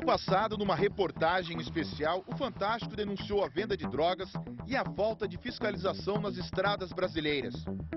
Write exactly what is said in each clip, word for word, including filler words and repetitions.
passado, numa reportagem especial, o Fantástico denunciou a venda de drogas e a falta de fiscalização nas estradas brasileiras.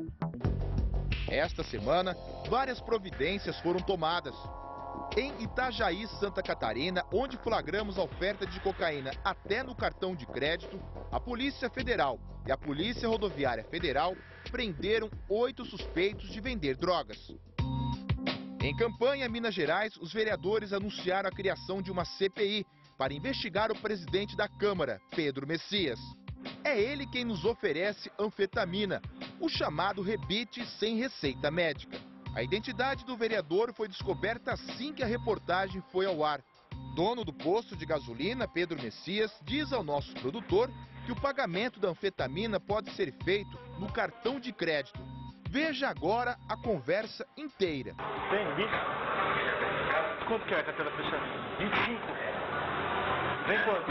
Esta semana, várias providências foram tomadas. Em Itajaí, Santa Catarina, onde flagramos a oferta de cocaína até no cartão de crédito, a Polícia Federal e a Polícia Rodoviária Federal prenderam oito suspeitos de vender drogas. Em Campanha, Minas Gerais, os vereadores anunciaram a criação de uma C P I para investigar o presidente da Câmara, Pedro Messias. É ele quem nos oferece anfetamina, o chamado rebite sem receita médica. A identidade do vereador foi descoberta assim que a reportagem foi ao ar. Dono do posto de gasolina, Pedro Messias, diz ao nosso produtor que o pagamento da anfetamina pode ser feito no cartão de crédito. Veja agora a conversa inteira. Tem vinte? Quanto que é a carteira fechada? vinte e cinco? Vem quanto?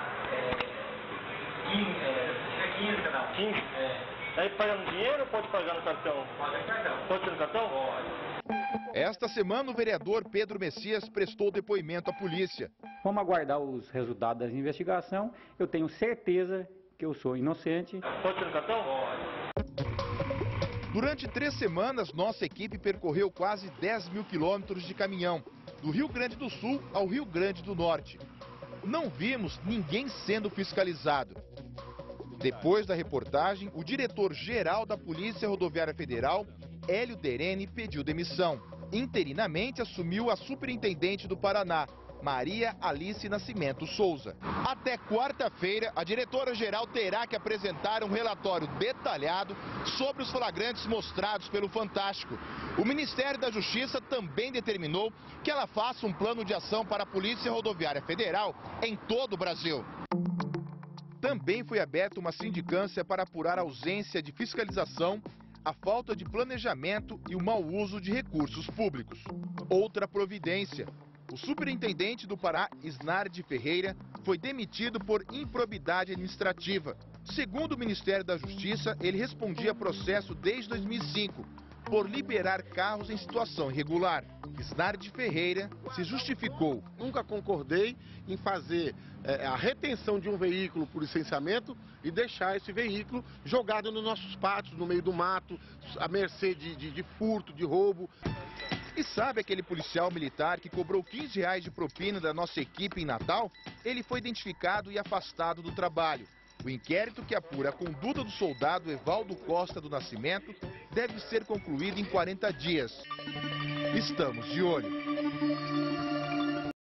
quinze. quinze? É. Aí paga no dinheiro ou pode pagar no cartão? Pode no cartão. Pode ser no cartão? Pode. Esta semana o vereador Pedro Messias prestou depoimento à polícia. Vamos aguardar os resultados da investigação. Eu tenho certeza que eu sou inocente. Pode ser no cartão? Pode. Durante três semanas, nossa equipe percorreu quase dez mil quilômetros de caminhão, do Rio Grande do Sul ao Rio Grande do Norte. Não vimos ninguém sendo fiscalizado. Depois da reportagem, o diretor-geral da Polícia Rodoviária Federal, Hélio Derene, pediu demissão. Interinamente assumiu a superintendente do Paraná, Maria Alice Nascimento Souza. Até quarta-feira, a diretora-geral terá que apresentar um relatório detalhado sobre os flagrantes mostrados pelo Fantástico. O Ministério da Justiça também determinou que ela faça um plano de ação para a Polícia Rodoviária Federal em todo o Brasil. Também foi aberta uma sindicância para apurar a ausência de fiscalização, a falta de planejamento e o mau uso de recursos públicos. Outra providência. O superintendente do Pará, Isnardi Ferreira, foi demitido por improbidade administrativa. Segundo o Ministério da Justiça, ele respondia a processo desde dois mil e cinco, por liberar carros em situação irregular. Isnardi Ferreira se justificou. Nunca concordei em fazer é, a retenção de um veículo por licenciamento e deixar esse veículo jogado nos nossos pátios, no meio do mato, à mercê de, de, de furto, de roubo. E sabe aquele policial militar que cobrou quinze reais de propina da nossa equipe em Natal? Ele foi identificado e afastado do trabalho. O inquérito que apura a conduta do soldado Evaldo Costa do Nascimento deve ser concluído em quarenta dias. Estamos de olho.